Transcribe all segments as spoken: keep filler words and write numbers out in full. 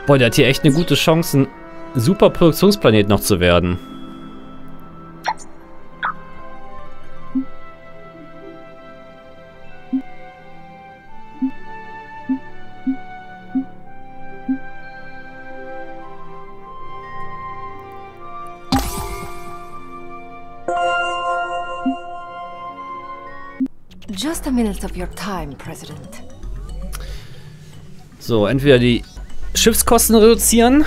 Boah, der hat hier echt eine gute Chance, ein super Produktionsplanet noch zu werden. Just a minute of your time, President. So, entweder die Schiffskosten reduzieren,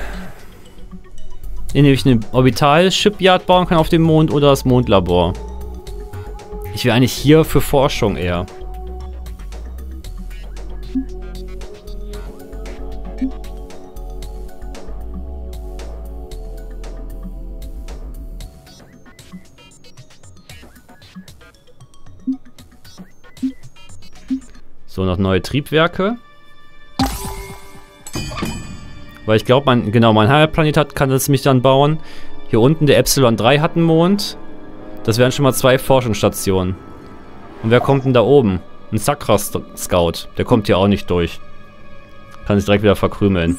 indem ich eine Orbital-Shipyard bauen kann auf dem Mond, oder das Mondlabor. Ich wäre eigentlich hier für Forschung eher. So, noch neue Triebwerke. Weil ich glaube, man, genau, mein Heimatplanet hat, kann das mich dann bauen. Hier unten, der Epsilon drei hat einen Mond. Das wären schon mal zwei Forschungsstationen. Und wer kommt denn da oben? Ein Sakra-Scout. Der kommt hier auch nicht durch. Kann sich direkt wieder verkrümeln.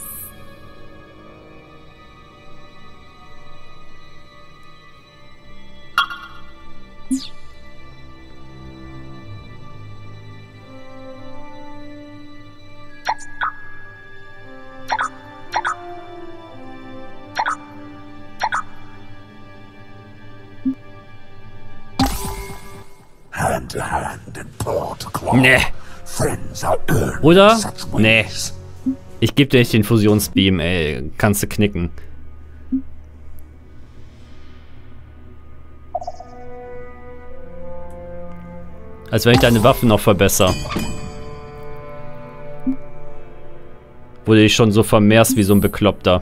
Nee. Oder? Nee. Ich gebe dir nicht den Fusionsbeam, ey. Kannst du knicken. Als wenn ich deine Waffen noch verbessere. Wo du dich schon so vermehrst wie so ein Bekloppter.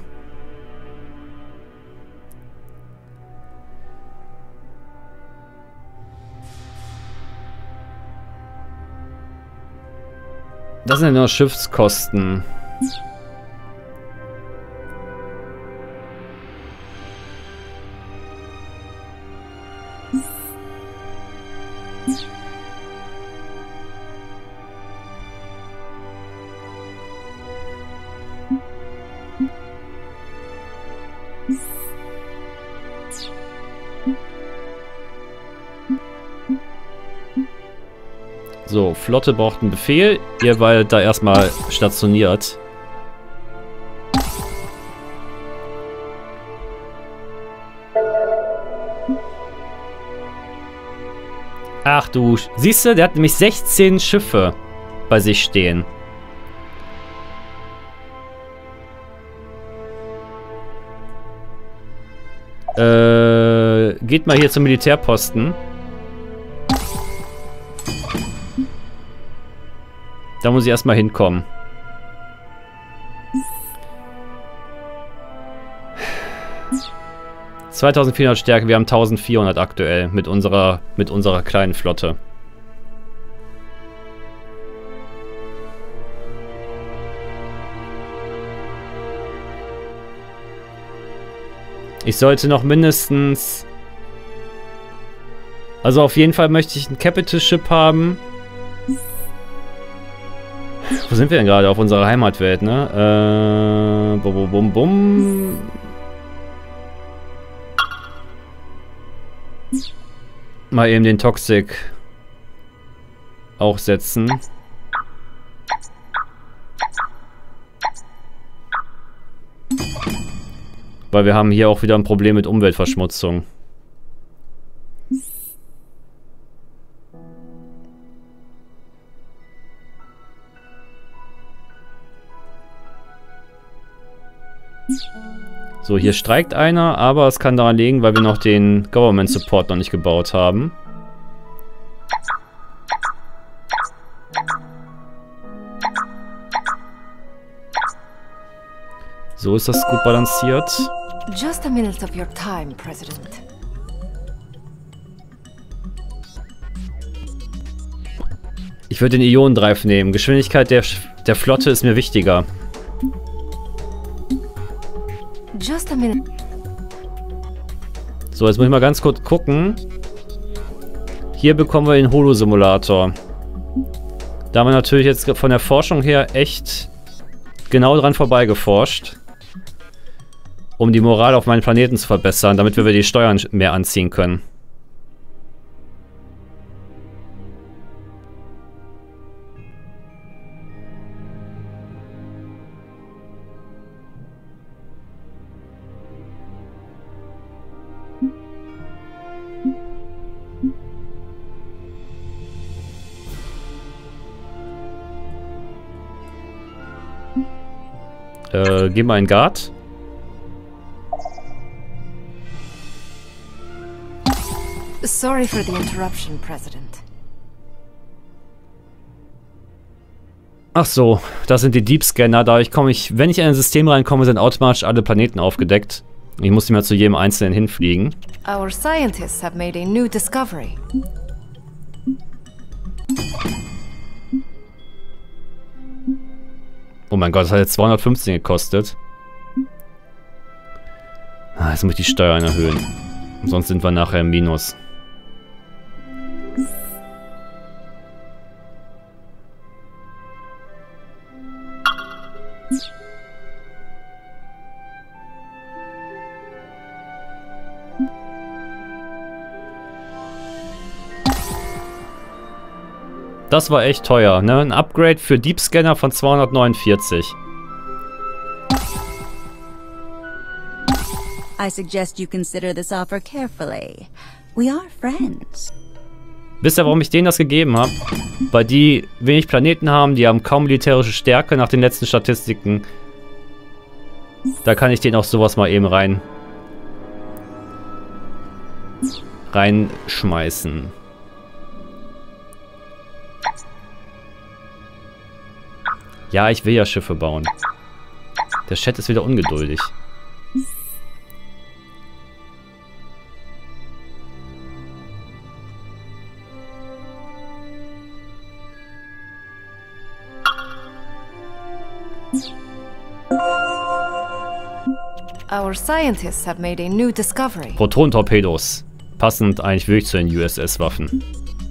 Das sind ja nur Schiffskosten. So, Flotte braucht einen Befehl. Ihr weil da erstmal stationiert. Ach du, siehst du, der hat nämlich sechzehn Schiffe bei sich stehen. Äh, geht mal hier zum Militärposten. Da muss ich erstmal hinkommen. zweitausendvierhundert Stärke, wir haben eintausendvierhundert aktuell mit unserer, mit unserer kleinen Flotte. Ich sollte noch mindestens... Also auf jeden Fall möchte ich ein Capital Ship haben. Wo sind wir denn gerade? Auf unserer Heimatwelt, ne? Äh, bum, bum, bum, bum. Mal eben den Toxic auch setzen. Weil wir haben hier auch wieder ein Problem mit Umweltverschmutzung. So, hier streikt einer, aber es kann daran liegen, weil wir noch den Government Support noch nicht gebaut haben. So ist das gut balanciert. Just a minute of your time, President. Ich würde den Ionendrive nehmen. Geschwindigkeit der, der Flotte ist mir wichtiger. Just a minute. So, jetzt muss ich mal ganz kurz gucken. Hier bekommen wir den Holo-Simulator. Da haben wir natürlich jetzt von der Forschung her echt genau dran vorbei geforscht. Um die Moral auf meinem Planeten zu verbessern, damit wir die Steuern mehr anziehen können. Äh, gib mal einen Guard. Sorry for the interruption, President. Ach so, das sind die Deep Scanner. Dadurch komme ich, wenn ich in ein System reinkomme, sind automatisch alle Planeten aufgedeckt. Ich muss nicht mehr zu jedem einzelnen hinfliegen. Our scientists have made a new discovery. Oh mein Gott, das hat jetzt zweihundertfünfzehn gekostet. Ah, jetzt muss ich die Steuern erhöhen. Sonst sind wir nachher im Minus. Das war echt teuer, ne? Ein Upgrade für Deep Scanner von zweihundertneunundvierzig. I suggest you consider this offer carefully. We are friends. Wisst ihr, warum ich denen das gegeben habe? Weil die wenig Planeten haben, die haben kaum militärische Stärke nach den letzten Statistiken. Da kann ich denen auch sowas mal eben rein... reinschmeißen. Ja, ich will ja Schiffe bauen. Der Chat ist wieder ungeduldig. Our scientists have made a new discovery. Proton-Torpedos. Passend eigentlich wirklich zu den U S S-Waffen.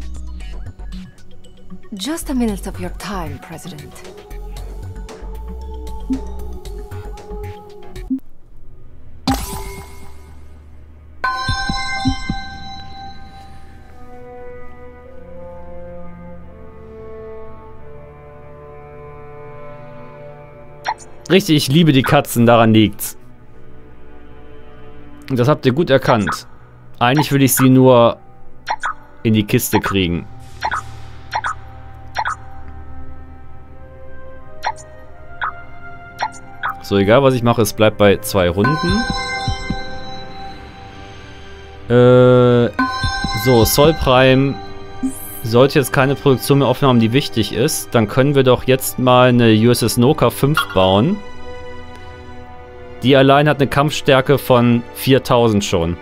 Just a minute of your time, President. Richtig, ich liebe die Katzen, daran liegt's. Und das habt ihr gut erkannt. Eigentlich will ich sie nur in die Kiste kriegen. So, egal was ich mache, es bleibt bei zwei Runden. Äh, so, Sol Prime sollte jetzt keine Produktion mehr offen haben, die wichtig ist. Dann können wir doch jetzt mal eine U S S Noka fünf bauen. Die allein hat eine Kampfstärke von viertausend schon.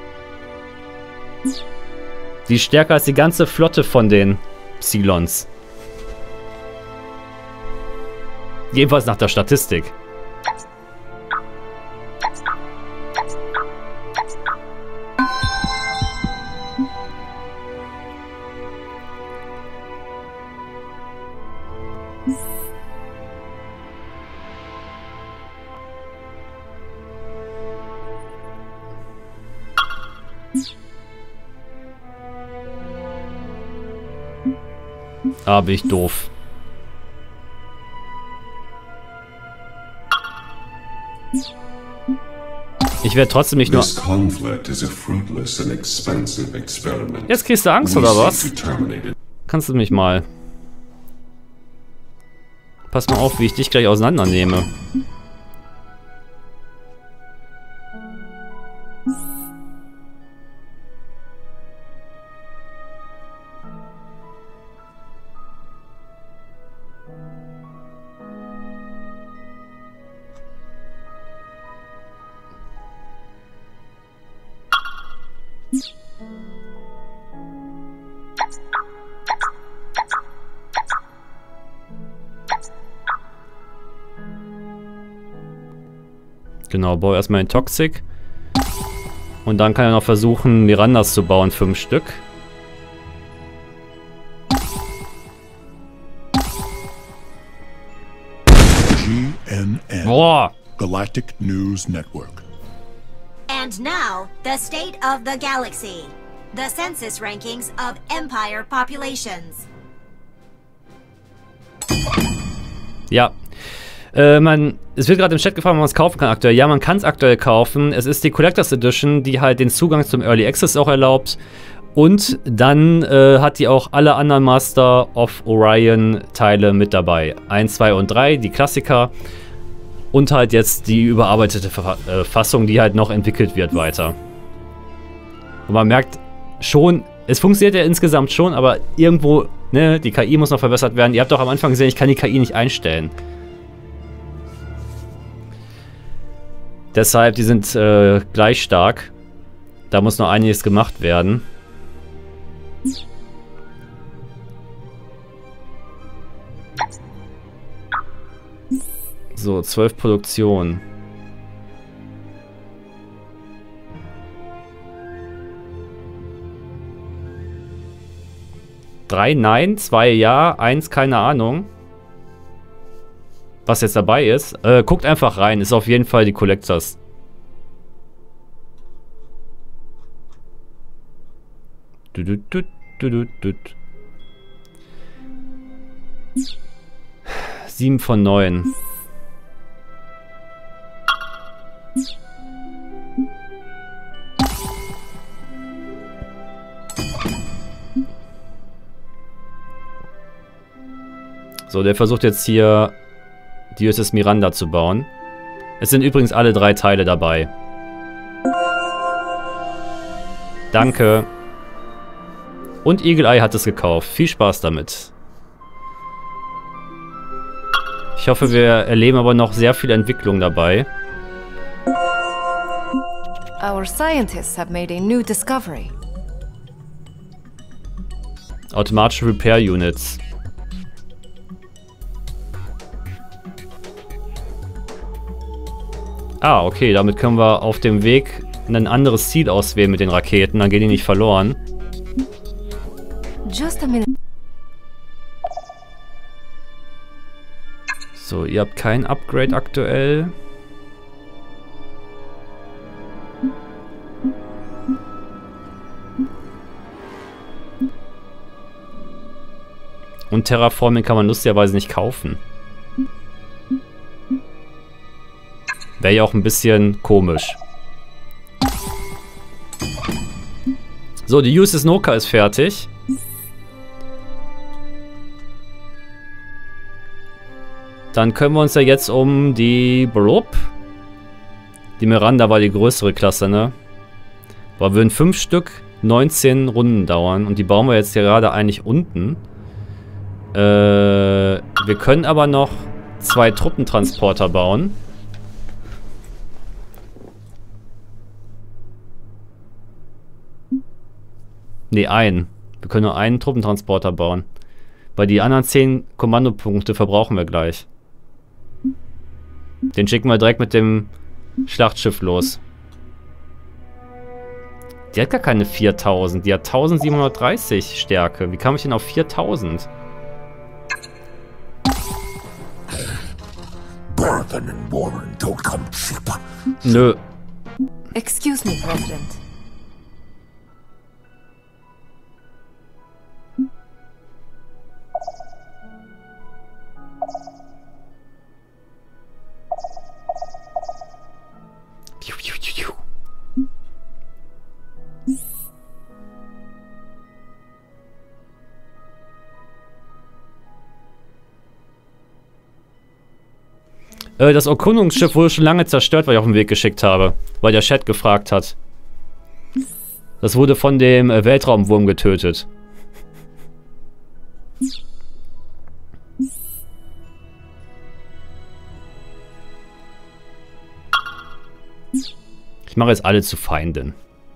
Die ist stärker als die ganze Flotte von den Cylons. Jedenfalls nach der Statistik. Ah, bin ich doof. Ich werde trotzdem nicht nur... Jetzt kriegst du Angst, oder was? Kannst du mich mal... Pass mal auf, wie ich dich gleich auseinandernehme. Genau, baue erstmal den Toxic. Und dann kann er noch versuchen, Mirandas zu bauen, fünf Stück. G N N. Boah! Galactic News Network. And now, the state of the galaxy. The census rankings of Empire populations. Ja. Äh, man, es wird gerade im Chat gefragt, ob man es kaufen kann aktuell. Ja, man kann es aktuell kaufen. Es ist die Collectors Edition, die halt den Zugang zum Early Access auch erlaubt. Und dann äh, hat die auch alle anderen Master of Orion Teile mit dabei. eins, zwei und drei, die Klassiker. Und halt jetzt die überarbeitete Ver äh, Fassung, die halt noch entwickelt wird weiter. Und man merkt schon, es funktioniert ja insgesamt schon, aber irgendwo, ne, die K I muss noch verbessert werden. Ihr habt doch am Anfang gesehen, ich kann die K I nicht einstellen. Deshalb, die sind äh, gleich stark. Da muss noch einiges gemacht werden. So, zwölf Produktionen. Drei nein, zwei ja, eins keine Ahnung. Was jetzt dabei ist. Äh, guckt einfach rein, ist auf jeden Fall die Collectors. Du, du, du, du, du, du. Sieben von neun. So, der versucht jetzt hier die U S S Miranda zu bauen. Es sind übrigens alle drei Teile dabei. Danke. Und Eagle Eye hat es gekauft. Viel Spaß damit. Ich hoffe, wir erleben aber noch sehr viel Entwicklung dabei. Our scientists have made a new discovery. Automatische Repair Units. Ah, okay, damit können wir auf dem Weg ein anderes Ziel auswählen mit den Raketen, dann gehen die nicht verloren. Just a minute. So, ihr habt kein Upgrade aktuell. Und Terraforming kann man lustigerweise nicht kaufen. Wäre ja auch ein bisschen komisch. So, die U S S Noka ist fertig. Dann können wir uns ja jetzt um die Blub. Die Miranda war die größere Klasse, ne? Aber würden fünf Stück neunzehn Runden dauern. Und die bauen wir jetzt gerade eigentlich unten. Äh, wir können aber noch zwei Truppentransporter bauen. Ne, einen. Wir können nur einen Truppentransporter bauen. Weil die anderen zehn Kommandopunkte verbrauchen wir gleich. Den schicken wir direkt mit dem Schlachtschiff los. Die hat gar keine viertausend. Die hat eintausendsiebenhundertdreißig Stärke. Wie kam ich denn auf viertausend? Nö. Excuse me, President. Das Erkundungsschiff wurde schon lange zerstört, weil ich auf den Weg geschickt habe. Weil der Chat gefragt hat. Das wurde von dem Weltraumwurm getötet. Ich mache jetzt alle zu Feinden.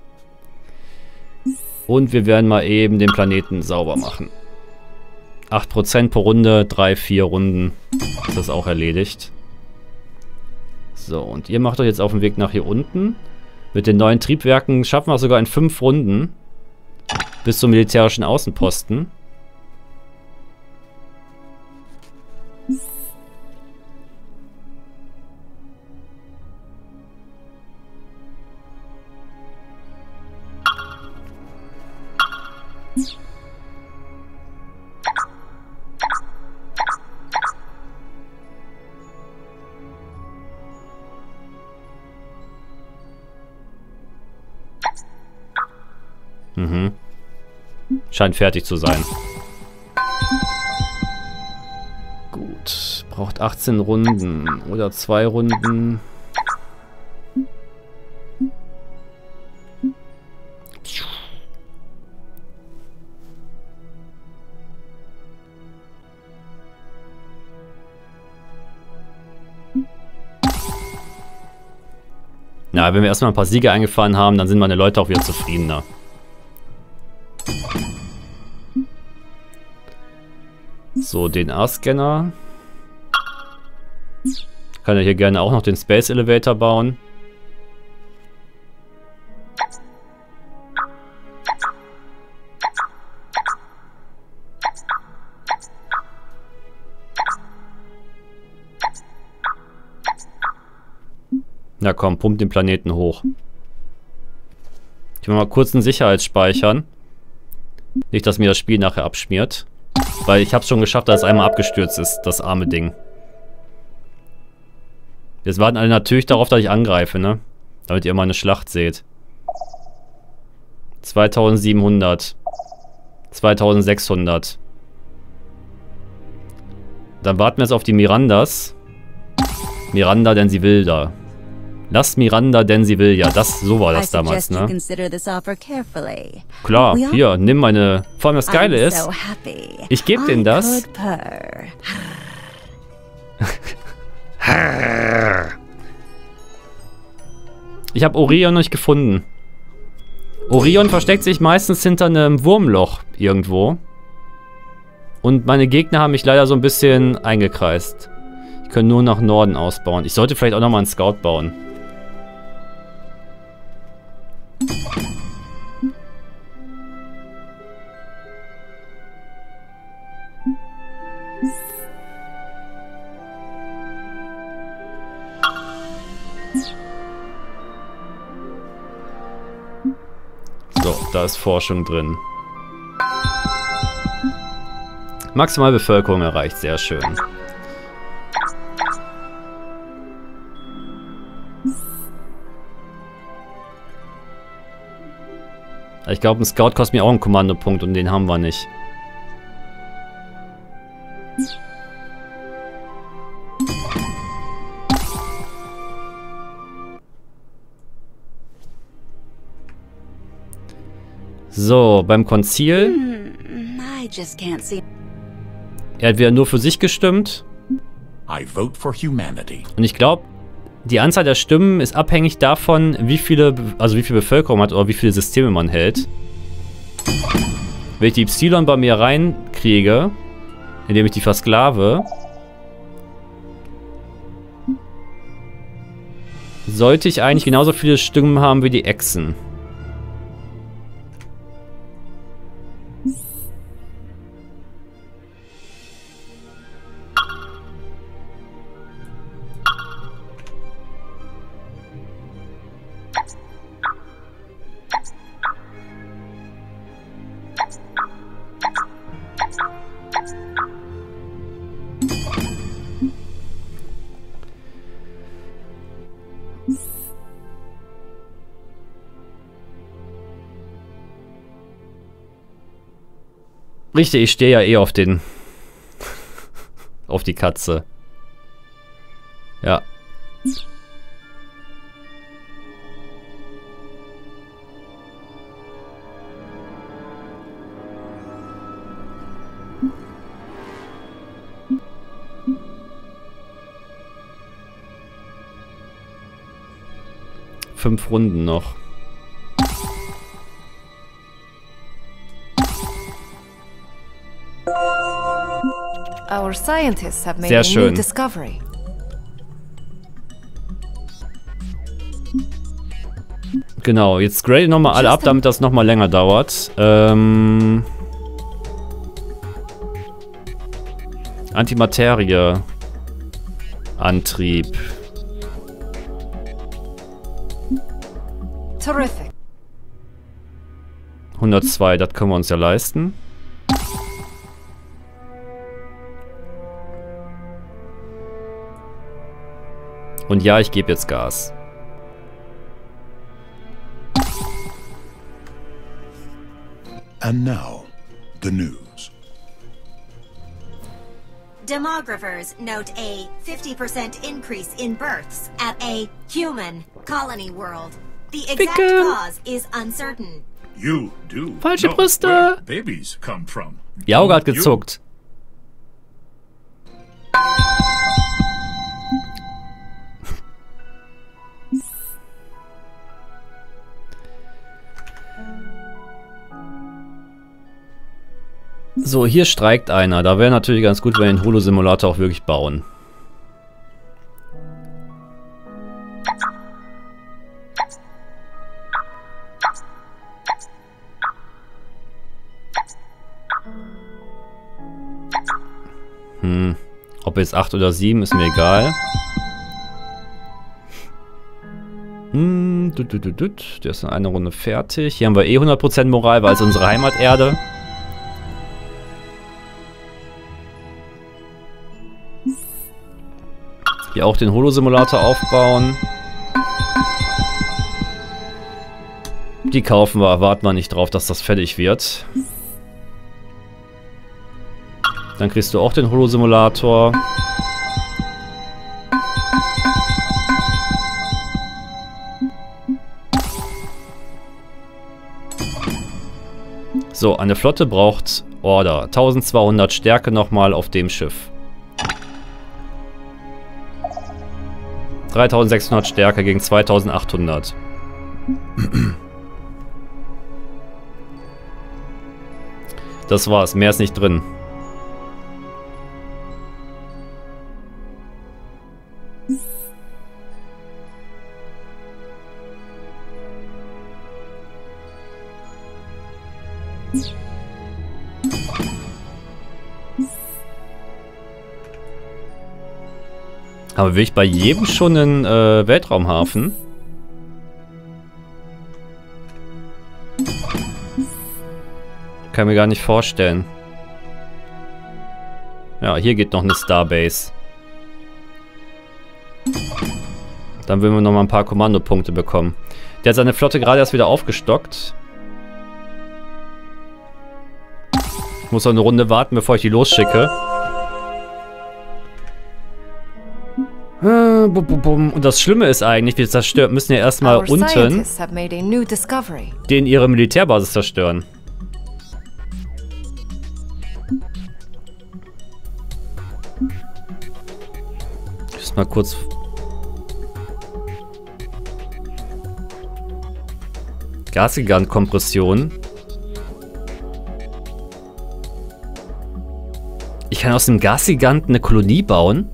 Und wir werden mal eben den Planeten sauber machen. acht Prozent pro Runde, drei, vier Runden. Das ist auch erledigt. So, und ihr macht euch jetzt auf den Weg nach hier unten. Mit den neuen Triebwerken schaffen wir es sogar in fünf Runden. Bis zum militärischen Außenposten. Mhm. Scheint fertig zu sein. Gut. Braucht achtzehn Runden. Oder zwei Runden. Na, wenn wir erstmal ein paar Siege eingefahren haben, dann sind meine Leute auch wieder zufriedener. So, D N A-Scanner. Kann ja hier gerne auch noch den Space Elevator bauen. Na komm, pumpt den Planeten hoch. Ich will mal kurz einen Sicherheitsspeichern. Nicht, dass mir das Spiel nachher abschmiert. Weil ich hab's schon geschafft, dass es einmal abgestürzt ist, das arme Ding. Jetzt warten alle natürlich darauf, dass ich angreife, ne? Damit ihr mal eine Schlacht seht. zweitausendsiebenhundert. zweitausendsechshundert. Dann warten wir jetzt auf die Mirandas. Miranda, denn sie will da. Lasst Miranda, denn sie will ja. Das, so war das damals, ne? Klar, hier, nimm meine... Vor allem das Geile ist, ich gebe denen das. Ich habe Orion noch nicht gefunden. Orion versteckt sich meistens hinter einem Wurmloch irgendwo. Und meine Gegner haben mich leider so ein bisschen eingekreist. Die können nur nach Norden ausbauen. Ich sollte vielleicht auch nochmal einen Scout bauen. So, da ist Forschung drin. Maximale Bevölkerung erreicht, sehr schön. Ich glaube, ein Scout kostet mir auch einen Kommandopunkt und den haben wir nicht. So, beim Konzil. Er hat wieder nur für sich gestimmt. I vote for humanity. Und ich glaube, die Anzahl der Stimmen ist abhängig davon, wie viele, also wie viel Bevölkerung man hat oder wie viele Systeme man hält. Wenn ich die Epsilon bei mir reinkriege, indem ich die versklave, sollte ich eigentlich genauso viele Stimmen haben wie die Echsen. Richtig, ich stehe ja eh auf den... auf die Katze. Ja. Fünf Runden noch. Our scientists have made Sehr a schön. new discovery. Genau, jetzt grade nochmal alle ab, damit das nochmal länger dauert. Ähm... Antimaterie. Antrieb. Terrific. hundertzwei, das können wir uns ja leisten. Und ja, ich gebe jetzt Gas. And now, the news. Demographers note a fifty percent increase in births at a human colony world. The exact Ficken. cause is uncertain. You do Falsche know Brüste. where babies come from. Ihr Auge hat You- gezuckt. So, hier streikt einer. Da wäre natürlich ganz gut, wenn wir den Holo-Simulator auch wirklich bauen. Hm. Ob jetzt acht oder sieben, ist mir egal. Hm, dut, dut, dut, dut. Der ist in einer Runde fertig. Hier haben wir eh hundert Prozent Moral, weil es unsere Heimaterde. Hier auch den Holo-Simulator aufbauen. Die kaufen wir, warten wir nicht drauf, dass das fertig wird. Dann kriegst du auch den Holo-Simulator. So, eine Flotte braucht Order. eintausendzweihundert Stärke nochmal auf dem Schiff. dreitausendsechshundert Stärke gegen zweitausendachthundert. Das war's, mehr ist nicht drin. Aber will ich bei jedem schon einen äh, Weltraumhafen? Kann mir gar nicht vorstellen. Ja, hier geht noch eine Starbase. Dann würden wir noch mal ein paar Kommandopunkte bekommen. Der hat seine Flotte gerade erst wieder aufgestockt. Ich muss noch eine Runde warten, bevor ich die losschicke. Und das Schlimme ist eigentlich, wir zerstört, müssen ja erstmal Our unten scientists have made a new discovery. den ihre Militärbasis zerstören. Ich muss mal kurz... Gasgigant-Kompression. Ich kann aus dem Gasgiganten eine Kolonie bauen.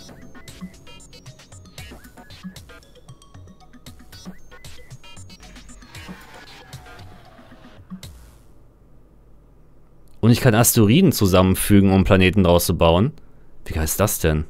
Und ich kann Asteroiden zusammenfügen, um Planeten draus zu bauen. Wie geil ist das denn?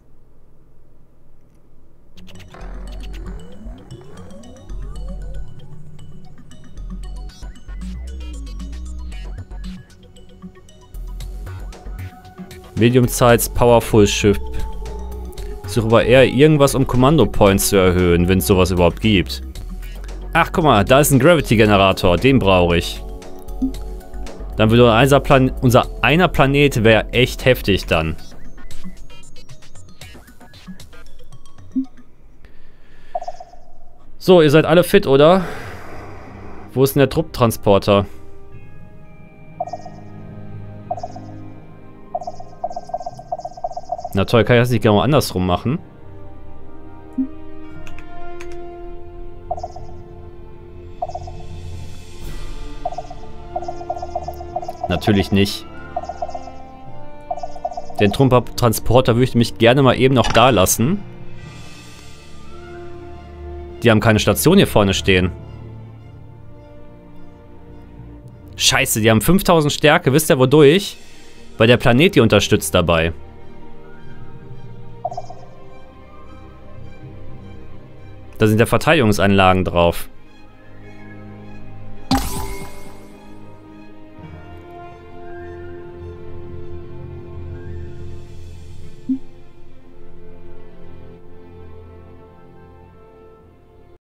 Medium Size Powerful Ship. Ich suche aber eher irgendwas, um Kommando Points zu erhöhen, wenn es sowas überhaupt gibt. Ach, guck mal, da ist ein Gravity Generator. Den brauche ich. Dann würde unser, Plan unser einer Planet wäre echt heftig dann. So, ihr seid alle fit, oder? Wo ist denn der Trupptransporter? Na toll, kann ich das nicht genau andersrum machen? Natürlich nicht. Den Trupptransporter würde ich mich gerne mal eben noch da lassen. Die haben keine Station hier vorne stehen. Scheiße, die haben fünftausend Stärke. Wisst ihr wodurch? Weil der Planet die unterstützt dabei. Da sind ja Verteidigungsanlagen drauf.